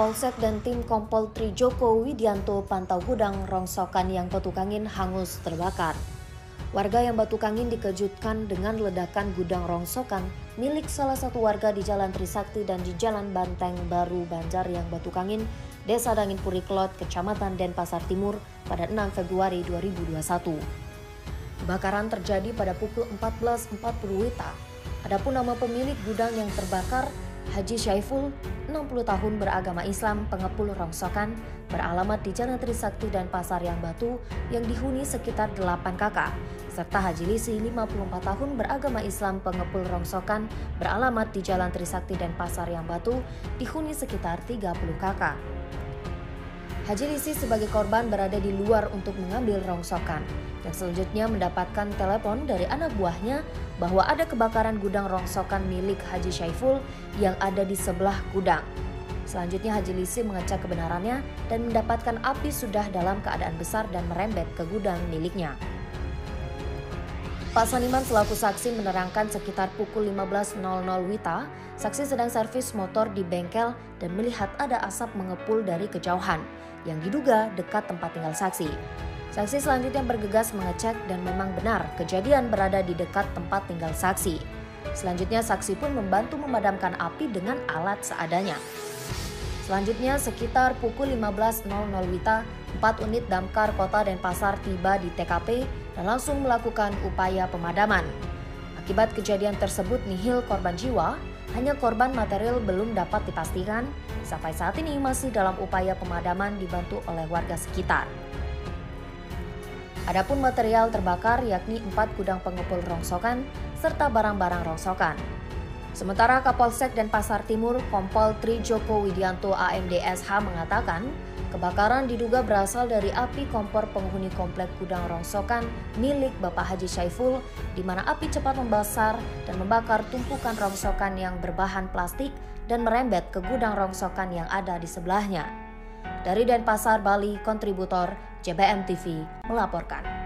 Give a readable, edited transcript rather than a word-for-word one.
Kapolsek dan tim Kompol Tri Joko Widianto pantau gudang rongsokan yang batu kangin hangus terbakar. Warga yang batu kangin dikejutkan dengan ledakan gudang rongsokan milik salah satu warga di Jalan Trisakti dan di Jalan Banteng Baru Banjar yang batu kangin, Desa Dangin Puriklot, Kecamatan Denpasar Timur pada 6 Februari 2021. Kebakaran terjadi pada pukul 14.40 WITA. Adapun nama pemilik gudang yang terbakar, Haji Syaiful, 60 tahun, beragama Islam, pengepul rongsokan, beralamat di Jalan Trisakti dan Pasar Yang Batu yang dihuni sekitar 8 kakak, serta Haji Lisi, 54 tahun, beragama Islam, pengepul rongsokan, beralamat di Jalan Trisakti dan Pasar Yang Batu, dihuni sekitar 30 kakak. Haji Lisi sebagai korban berada di luar untuk mengambil rongsokan, dan selanjutnya mendapatkan telepon dari anak buahnya bahwa ada kebakaran gudang rongsokan milik Haji Syaiful yang ada di sebelah gudang. Selanjutnya Haji Lisi mengecek kebenarannya dan mendapatkan api sudah dalam keadaan besar dan merembet ke gudang miliknya. Pak Saniman selaku saksi menerangkan sekitar pukul 15.00 WITA, saksi sedang servis motor di bengkel dan melihat ada asap mengepul dari kejauhan yang diduga dekat tempat tinggal saksi. Saksi selanjutnya bergegas mengecek dan memang benar kejadian berada di dekat tempat tinggal saksi. Selanjutnya saksi pun membantu memadamkan api dengan alat seadanya. Selanjutnya sekitar pukul 15.00 WITA, 4 unit damkar Kota Denpasar tiba di TKP dan langsung melakukan upaya pemadaman. Akibat kejadian tersebut nihil korban jiwa, hanya korban material belum dapat dipastikan. Sampai saat ini masih dalam upaya pemadaman dibantu oleh warga sekitar. Adapun material terbakar yakni 4 gudang pengepul rongsokan serta barang-barang rongsokan. Sementara Kapolsek Denpasar Timur Kompol Tri Joko Widianto AMDSH mengatakan kebakaran diduga berasal dari api kompor penghuni komplek gudang rongsokan milik Bapak Haji Syaiful, di mana api cepat membesar dan membakar tumpukan rongsokan yang berbahan plastik dan merembet ke gudang rongsokan yang ada di sebelahnya. Dari Denpasar, Bali, kontributor JBM TV melaporkan.